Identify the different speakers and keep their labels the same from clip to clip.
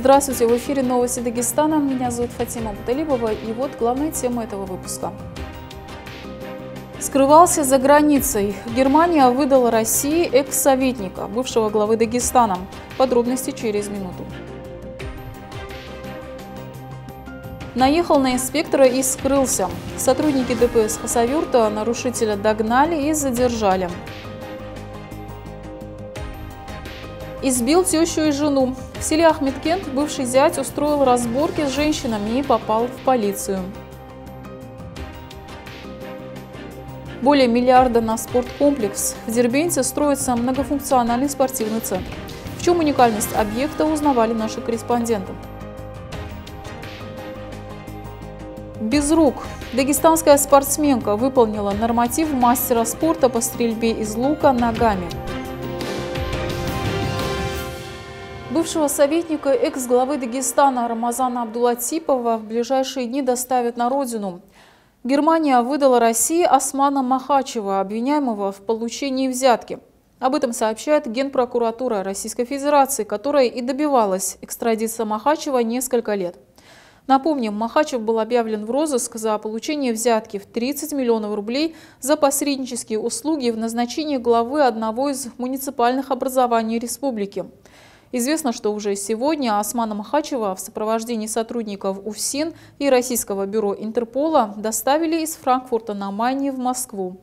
Speaker 1: Здравствуйте, в эфире новости Дагестана. Меня зовут Фатима Буталибова, и вот главная тема этого выпуска. Скрывался за границей. Германия выдала России экс-советника, бывшего главы Дагестана. Подробности через минуту. Наехал на инспектора и скрылся. Сотрудники ДПС Хасавюрта нарушителя догнали и задержали. Избил тещу и жену. В селе Ахметкент бывший зять устроил разборки с женщинами и попал в полицию. Более миллиарда на спорткомплекс. В Дербенте строится многофункциональный спортивный центр. В чем уникальность объекта, узнавали наши корреспонденты. Без рук. Дагестанская спортсменка выполнила норматив мастера спорта по стрельбе из лука ногами. Бывшего советника экс-главы Дагестана Рамазана Абдулатипова в ближайшие дни доставят на родину. Германия выдала России Османа Махачева, обвиняемого в получении взятки. Об этом сообщает Генпрокуратура Российской Федерации, которая и добивалась экстрадиции Махачева несколько лет. Напомним, Махачев был объявлен в розыск за получение взятки в 30 миллионов рублей за посреднические услуги в назначении главы одного из муниципальных образований республики. Известно, что уже сегодня Османа Махачева в сопровождении сотрудников УФСИН и Российского бюро Интерпола доставили из Франкфурта на Майне в Москву.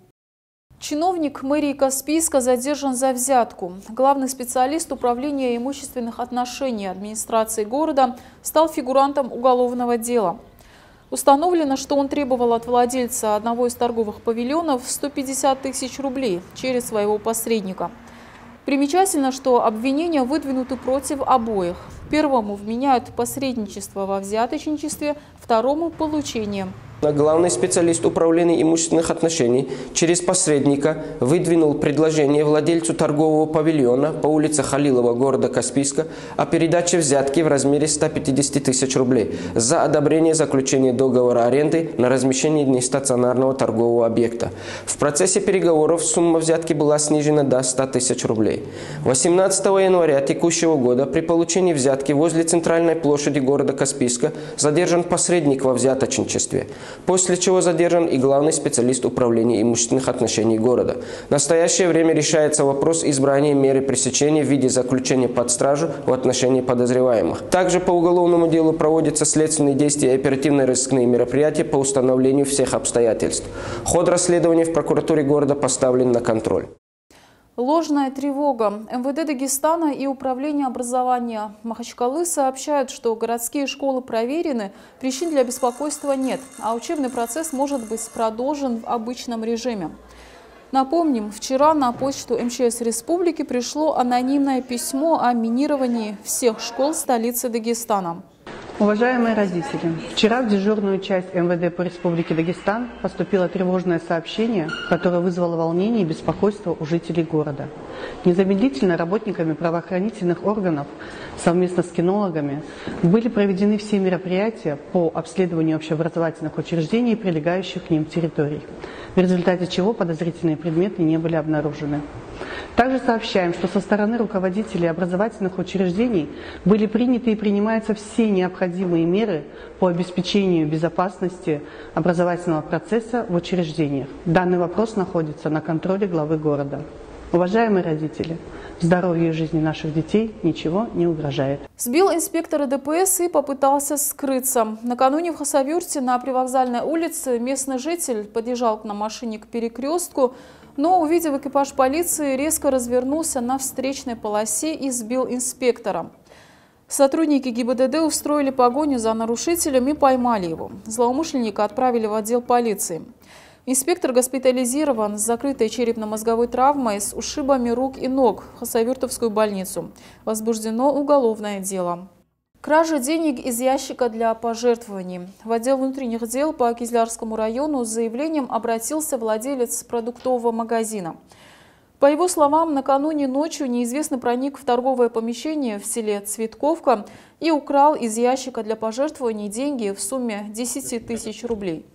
Speaker 1: Чиновник мэрии Каспийска задержан за взятку. Главный специалист управления имущественных отношений администрации города стал фигурантом уголовного дела. Установлено, что он требовал от владельца одного из торговых павильонов 150 тысяч рублей через своего посредника. Примечательно, что обвинения выдвинуты против обоих. Первому вменяют посредничество во взяточничестве, второму – получение.
Speaker 2: Главный специалист управления имущественных отношений через посредника выдвинул предложение владельцу торгового павильона по улице Халилова города Каспийска о передаче взятки в размере 150 тысяч рублей за одобрение заключения договора аренды на размещение нестационарного торгового объекта. В процессе переговоров сумма взятки была снижена до 100 тысяч рублей. 18 января текущего года при получении взятки возле центральной площади города Каспийска задержан посредник во взяточничестве, после чего задержан и главный специалист управления имущественных отношений города. В настоящее время решается вопрос избрания меры пресечения в виде заключения под стражу в отношении подозреваемых. Также по уголовному делу проводятся следственные действия и оперативно-розыскные мероприятия по установлению всех обстоятельств. Ход расследования в прокуратуре города поставлен на контроль.
Speaker 1: Ложная тревога. МВД Дагестана и Управление образования Махачкалы сообщают, что городские школы проверены, причин для беспокойства нет, а учебный процесс может быть продолжен в обычном режиме. Напомним, вчера на почту МЧС Республики пришло анонимное письмо о минировании всех школ столицы Дагестана.
Speaker 3: Уважаемые родители, вчера в дежурную часть МВД по Республике Дагестан поступило тревожное сообщение, которое вызвало волнение и беспокойство у жителей города. Незамедлительно работниками правоохранительных органов совместно с кинологами были проведены все мероприятия по обследованию общеобразовательных учреждений и прилегающих к ним территорий, в результате чего подозрительные предметы не были обнаружены. Также сообщаем, что со стороны руководителей образовательных учреждений были приняты и принимаются все необходимые меры по обеспечению безопасности образовательного процесса в учреждениях. Данный вопрос находится на контроле главы города. Уважаемые родители, здоровью и жизни наших детей ничего не угрожает.
Speaker 1: Сбил инспектора ДПС и попытался скрыться. Накануне в Хасавюрте на Привокзальной улице местный житель подъезжал на машине к перекрестку, но, увидев экипаж полиции, резко развернулся на встречной полосе и сбил инспектора. Сотрудники ГИБДД устроили погоню за нарушителем и поймали его. Злоумышленника отправили в отдел полиции. Инспектор госпитализирован с закрытой черепно-мозговой травмой с ушибами рук и ног в Хасавюртовскую больницу. Возбуждено уголовное дело. Кража денег из ящика для пожертвований. В отдел внутренних дел по Кизлярскому району с заявлением обратился владелец продуктового магазина. По его словам, накануне ночью неизвестный проник в торговое помещение в селе Цветковка и украл из ящика для пожертвований деньги в сумме 10 тысяч рублей.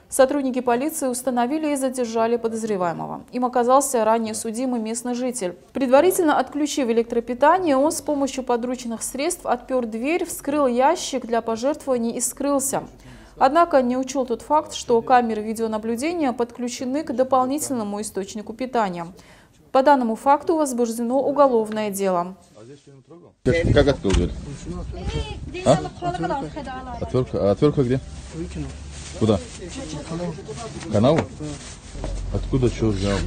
Speaker 1: Сотрудники полиции установили и задержали подозреваемого. Им оказался ранее судимый местный житель. Предварительно отключив электропитание, он с помощью подручных средств отпер дверь, вскрыл ящик для пожертвований и скрылся. Однако не учел тот факт, что камеры видеонаблюдения подключены к дополнительному источнику питания. По данному факту возбуждено уголовное дело.
Speaker 4: Как открыл дверь? А? Отвертка? А отвертка где? Куда? В канаву? Откуда что взял?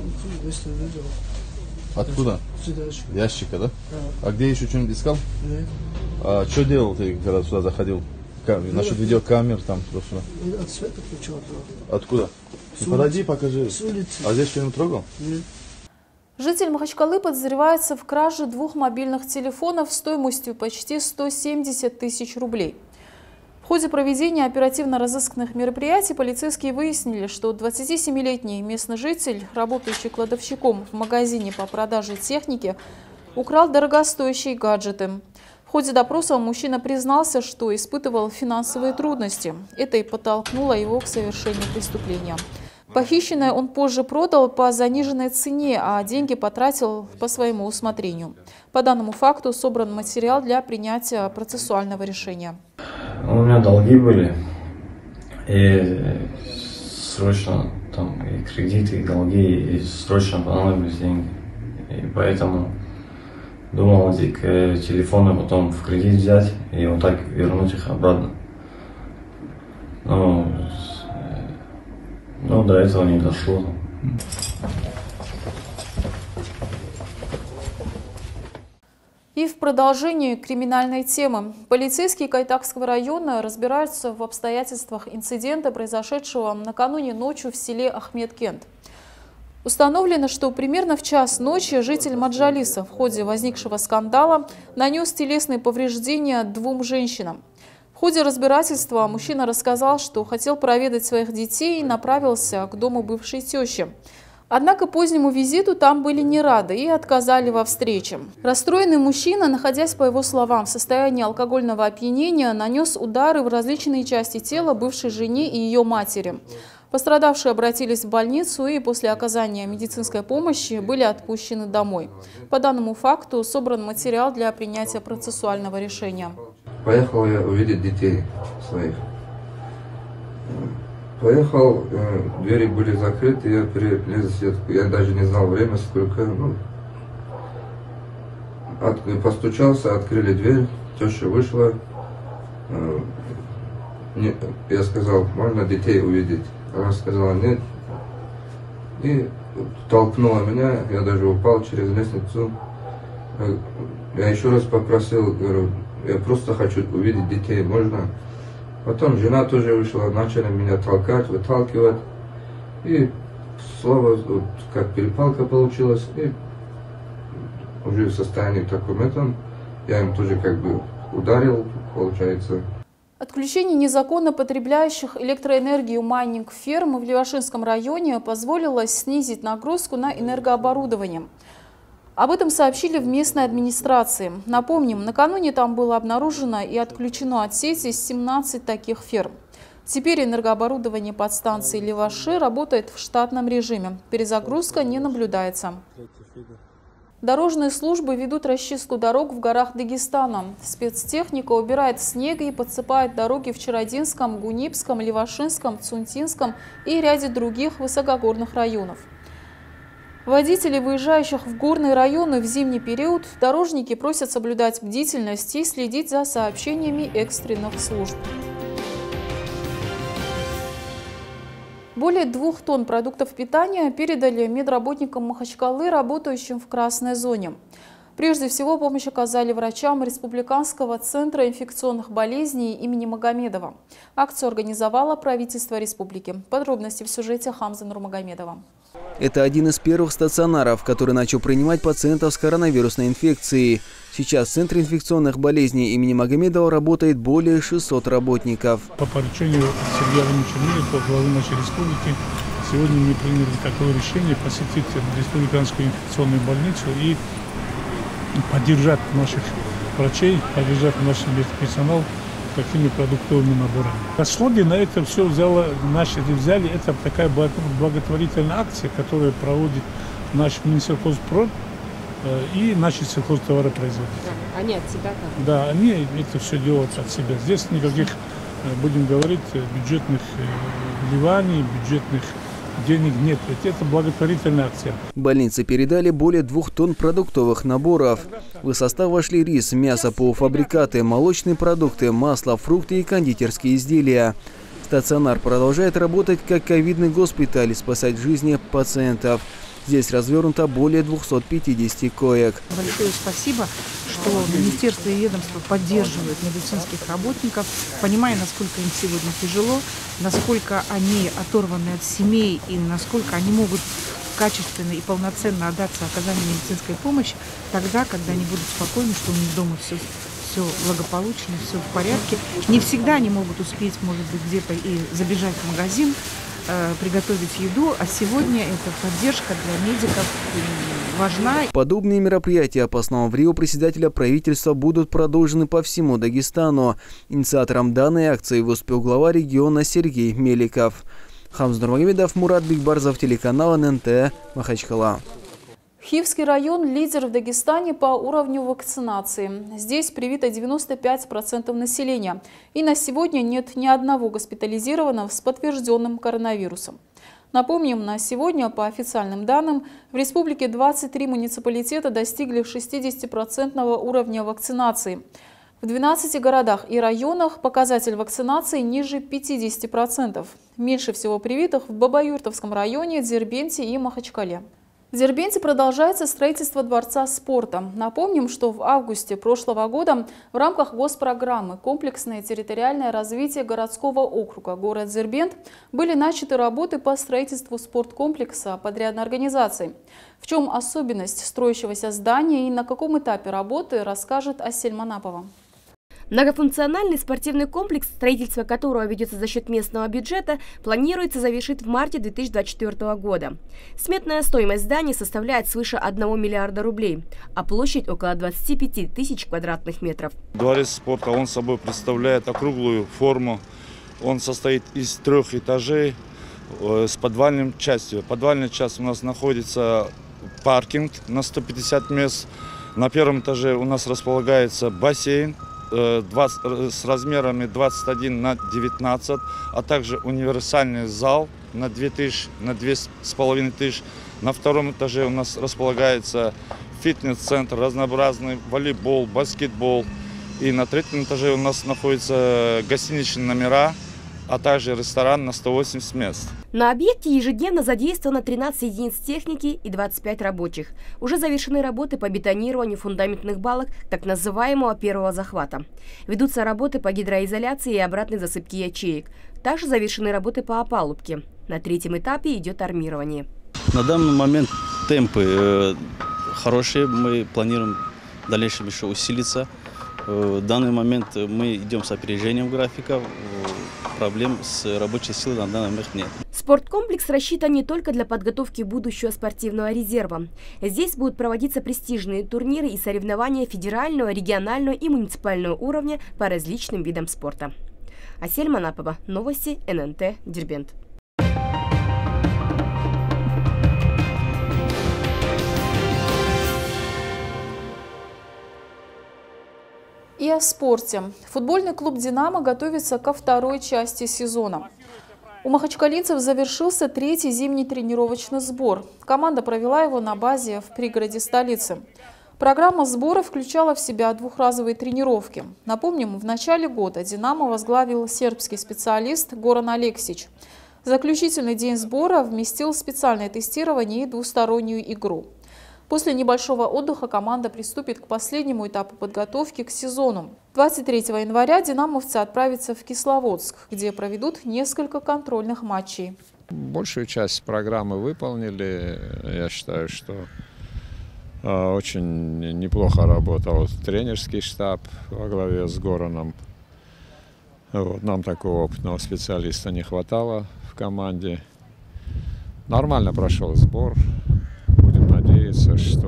Speaker 4: Откуда? Ящика, да? А где еще что-нибудь искал? А что делал ты, когда сюда заходил? Насчет видеокамер там туда-сюда.
Speaker 5: От света включил.
Speaker 4: Откуда? Подойди, покажи. А здесь что-нибудь трогал?
Speaker 5: Нет.
Speaker 1: Житель Махачкалы подозревается в краже 2 мобильных телефонов стоимостью почти 170 тысяч рублей. В ходе проведения оперативно-розыскных мероприятий полицейские выяснили, что 27-летний местный житель, работающий кладовщиком в магазине по продаже техники, украл дорогостоящие гаджеты. В ходе допроса мужчина признался, что испытывал финансовые трудности. Это и подтолкнуло его к совершению преступления. Похищенное он позже продал по заниженной цене, а деньги потратил по своему усмотрению. По данному факту собран материал для принятия процессуального решения.
Speaker 6: У меня долги были, и срочно там и кредиты, и долги, и срочно понадобились деньги. И поэтому думал эти телефоны потом в кредит взять и вот так вернуть их обратно. Но до этого не дошло.
Speaker 1: И в продолжении криминальной темы. Полицейские Кайтакского района разбираются в обстоятельствах инцидента, произошедшего накануне ночью в селе Ахмедкент. Установлено, что примерно в час ночи житель Маджалиса в ходе возникшего скандала нанес телесные повреждения 2 женщинам. В ходе разбирательства мужчина рассказал, что хотел проведать своих детей и направился к дому бывшей тещи. Однако позднему визиту там были не рады и отказали во встрече. Расстроенный мужчина, находясь, по его словам, в состоянии алкогольного опьянения, нанес удары в различные части тела бывшей жене и ее матери. Пострадавшие обратились в больницу и после оказания медицинской помощи были отпущены домой. По данному факту собран материал для принятия процессуального решения.
Speaker 7: Поехал я увидеть детей своих. Поехал, двери были закрыты, я перелез в сетку. Я даже не знал время, сколько. Постучался, открыли дверь, теща вышла. Я сказал, можно детей увидеть? Она сказала, нет. И толкнула меня, я даже упал через лестницу. Я еще раз попросил, говорю, я просто хочу увидеть детей, можно? Потом жена тоже вышла, начали меня толкать, выталкивать. И слово, как перепалка получилась. И уже в состоянии таком этом, я им тоже как бы ударил, получается.
Speaker 1: Отключение незаконно потребляющих электроэнергию майнинг-ферм в Левашинском районе позволило снизить нагрузку на энергооборудование. Об этом сообщили в местной администрации. Напомним, накануне там было обнаружено и отключено от сети 17 таких ферм. Теперь энергооборудование подстанции Леваши работает в штатном режиме. Перезагрузка не наблюдается. Дорожные службы ведут расчистку дорог в горах Дагестана. Спецтехника убирает снег и подсыпает дороги в Чародинском, Гунипском, Левашинском, Цунтинском и ряде других высокогорных районов. Водителей, выезжающих в горные районы в зимний период, дорожники просят соблюдать бдительность и следить за сообщениями экстренных служб. Более 2 тонн продуктов питания передали медработникам Махачкалы, работающим в красной зоне. Прежде всего, помощь оказали врачам Республиканского центра инфекционных болезней имени Магомедова. Акцию организовало правительство республики. Подробности в сюжете Хамза Нурмагомедова.
Speaker 8: Это один из первых стационаров, который начал принимать пациентов с коронавирусной инфекцией. Сейчас в Центре инфекционных болезней имени Магомедова работает более 600 работников.
Speaker 9: По поручению Сергея Ивановича Миликова, главы нашей республики, сегодня мы приняли такое решение посетить Республиканскую инфекционную больницу и поддержать наших врачей, поддержать наш медперсонал такими продуктовыми наборами. Расходы на это все взяли, это такая благотворительная акция, которую проводит наш Минсельхозпрод и наши сельхозтоваропроизводители.
Speaker 5: Они от себя как?
Speaker 9: Да, они это все делают от себя. Здесь никаких, будем говорить, бюджетных вливаний, бюджетных денег нет. Ведь это благотворительная акция.
Speaker 8: Больнице передали более 2 тонн продуктовых наборов. В их состав вошли рис, мясо, полуфабрикаты, молочные продукты, масло, фрукты и кондитерские изделия. Стационар продолжает работать как ковидный госпиталь и спасать жизни пациентов. Здесь развернуто более 250 коек.
Speaker 10: Большое спасибо, что министерство и ведомство поддерживают медицинских работников, понимая, насколько им сегодня тяжело, насколько они оторваны от семей и насколько они могут качественно и полноценно отдаться оказанию медицинской помощи тогда, когда они будут спокойны, что у них дома все благополучно, все в порядке. Не всегда они могут успеть, может быть, где-то и забежать в магазин, приготовить еду, а сегодня эта поддержка для медиков важна.
Speaker 8: Подобные мероприятия по словам председателя правительства будут продолжены по всему Дагестану. Инициатором данной акции выступил глава региона Сергей Меликов. Хамз Нурмагомедов, Мурат Бикбарзов, телеканал ННТ, Махачкала.
Speaker 1: Хивский район – лидер в Дагестане по уровню вакцинации. Здесь привито 95% населения. И на сегодня нет ни одного госпитализированного с подтвержденным коронавирусом. Напомним, на сегодня, по официальным данным, в республике 23 муниципалитета достигли 60% уровня вакцинации. В 12 городах и районах показатель вакцинации ниже 50%. Меньше всего привитых в Бабаюртовском районе, Дербенте и Махачкале. В Дербенте продолжается строительство дворца спорта. Напомним, что в августе прошлого года в рамках госпрограммы «Комплексное территориальное развитие городского округа город Дербент» были начаты работы по строительству спорткомплекса подрядной организации. В чем особенность строящегося здания и на каком этапе работы, расскажет Асель Манапова.
Speaker 5: Многофункциональный спортивный комплекс, строительство которого ведется за счет местного бюджета, планируется завершить в марте 2024 года. Сметная стоимость здания составляет свыше 1 миллиарда рублей, а площадь около 25 тысяч квадратных метров.
Speaker 11: Дворец спорта, он собой представляет округлую форму. Он состоит из 3 этажей с подвальной частью. Подвальная часть у нас находится паркинг на 150 мест. На 1-м этаже у нас располагается бассейн с размерами 21 на 19, а также универсальный зал на 2500. На 2-м этаже у нас располагается фитнес-центр, разнообразный волейбол, баскетбол. И на 3-м этаже у нас находятся гостиничные номера, а также ресторан на 180 мест.
Speaker 5: На объекте ежедневно задействовано 13 единиц техники и 25 рабочих. Уже завершены работы по бетонированию фундаментных балок так называемого первого захвата. Ведутся работы по гидроизоляции и обратной засыпке ячеек. Также завершены работы по опалубке. На 3-м этапе идет армирование.
Speaker 12: На данный момент темпы хорошие. Мы планируем в дальнейшем еще усилиться. В данный момент мы идем с опережением графика. Проблем с рабочей силой на данный момент нет.
Speaker 5: Спорткомплекс рассчитан не только для подготовки будущего спортивного резерва. Здесь будут проводиться престижные турниры и соревнования федерального, регионального и муниципального уровня по различным видам спорта. Асель Манапова, новости ННТ, Дербент.
Speaker 1: И о спорте. Футбольный клуб «Динамо» готовится ко второй части сезона. У махачкалинцев завершился 3-й зимний тренировочный сбор. Команда провела его на базе в пригороде столицы. Программа сбора включала в себя 2-разовые тренировки. Напомним, в начале года «Динамо» возглавил сербский специалист Горан Алексич. Заключительный день сбора вместил специальное тестирование и двустороннюю игру. После небольшого отдыха команда приступит к последнему этапу подготовки к сезону. 23 января динамовцы отправятся в Кисловодск, где проведут несколько контрольных матчей.
Speaker 13: Большую часть программы выполнили. Я считаю, что очень неплохо работал тренерский штаб во главе с Гораном. Нам такого опытного специалиста не хватало в команде. Нормально прошел сбор. Надеяться, что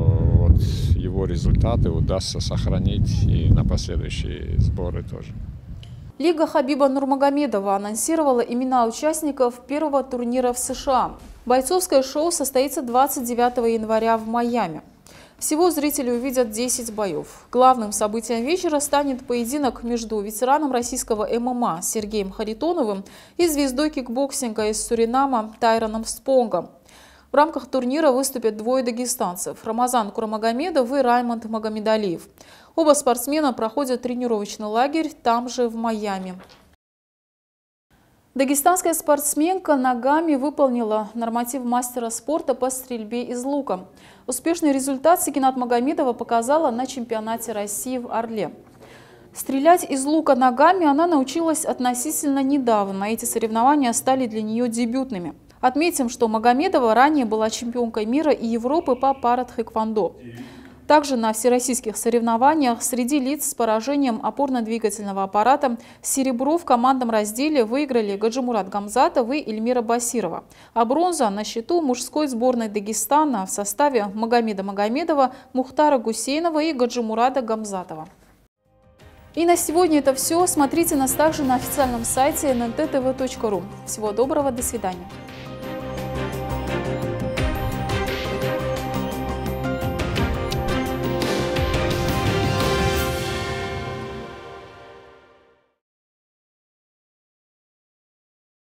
Speaker 13: его результаты удастся сохранить и на последующие сборы тоже.
Speaker 1: Лига Хабиба Нурмагомедова анонсировала имена участников первого турнира в США. Бойцовское шоу состоится 29 января в Майами. Всего зрители увидят 10 боев. Главным событием вечера станет поединок между ветераном российского ММА Сергеем Харитоновым и звездой кикбоксинга из Суринама Тайроном Спонгом. В рамках турнира выступят двое дагестанцев – Рамазан Курамагомедов и Раймонд Магомедалиев. Оба спортсмена проходят тренировочный лагерь там же в Майами. Дагестанская спортсменка ногами выполнила норматив мастера спорта по стрельбе из лука. Успешный результат Секинат Магомедова показала на чемпионате России в Орле. Стрелять из лука ногами она научилась относительно недавно. Эти соревнования стали для нее дебютными. Отметим, что Магомедова ранее была чемпионкой мира и Европы по паратхэквондо. Также на всероссийских соревнованиях среди лиц с поражением опорно-двигательного аппарата серебро в командном разделе выиграли Гаджимурад Гамзатов и Эльмира Басирова. А бронза на счету мужской сборной Дагестана в составе Магомеда Магомедова, Мухтара Гусейнова и Гаджимурада Гамзатова. И на сегодня это все. Смотрите нас также на официальном сайте nntv.ru. Всего доброго, до свидания.